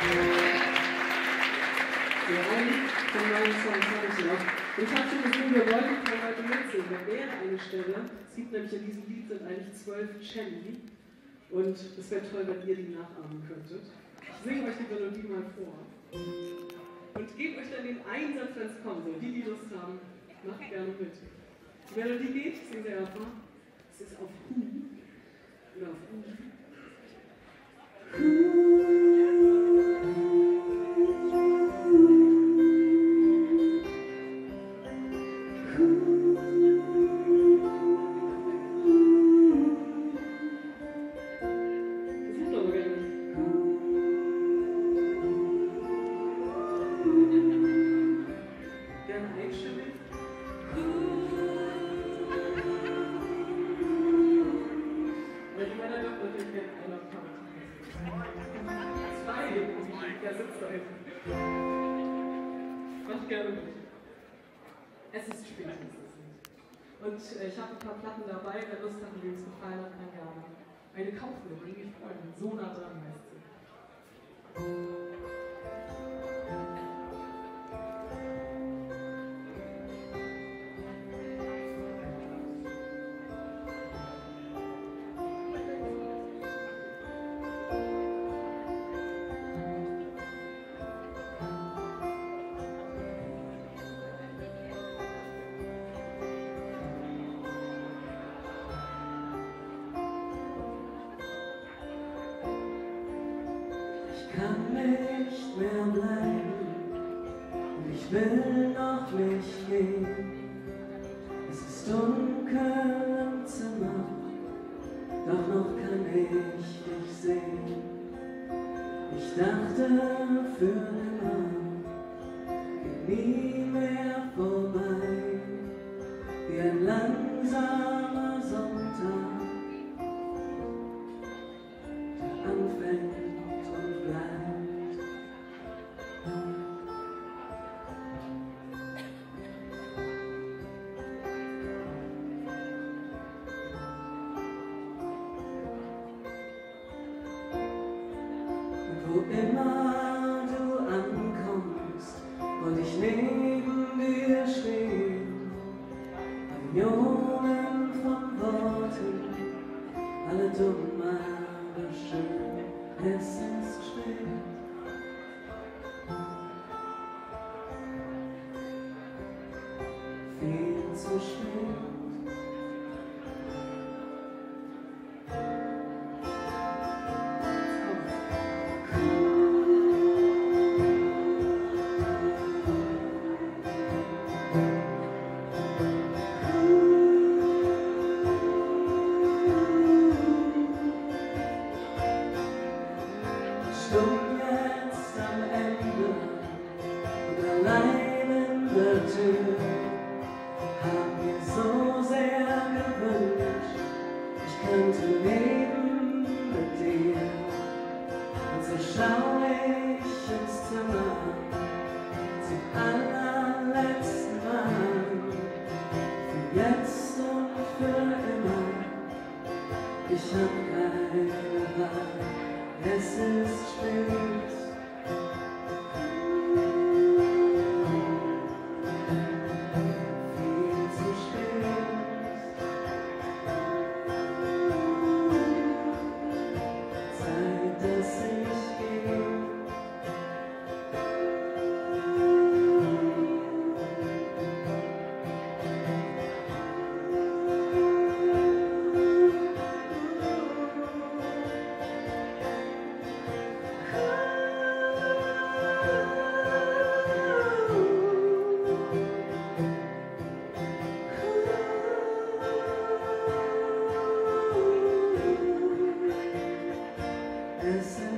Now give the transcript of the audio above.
Ja, einen von meinen Songs habe ich noch. Ich habe schon gesehen, wir wollten heute mitsingen. Da wäre eine Stelle. Es gibt nämlich in diesem Lied sind eigentlich 12 Celli. Und es wäre toll, wenn ihr die nachahmen könntet. Ich singe euch die Melodie mal vor. Und gebe euch dann den Einsatz, wenn es kommt. So, die Lust haben, macht gerne mit. Die Melodie geht, ich singe sie erstmal. Es ist auf Hu. Oder auf U. Es ist spät, und ich habe ein paar Platten dabei, wer Lust hat, wem es gefallen hat, kann gerne eine kaufen. Wir bringen mich freuen. So nah dran heißt sie. Kann nicht mehr bleiben und ich will noch nicht gehen. Es ist dunkel im Zimmer, doch noch kann ich dich sehen. Ich dachte für immer, geht nie mehr vorbei, wie ein langsamer Sonntag, der anfängt. Wo immer du ankommst und ich neben dir stehe, Millionen von Worten, alle dumm, aber schön, es ist spät. Viel zu spät. Jetzt am Ende und allein in der Tür, hab mir so sehr gewünscht, ich könnte leben mit dir. Und so schau ich ins Zimmer zum allerletzten Mal, für jetzt und für immer. Ich hab keine Wahl. Es ist spät. Viel zu spät. Zeit, dass ich gehe. Es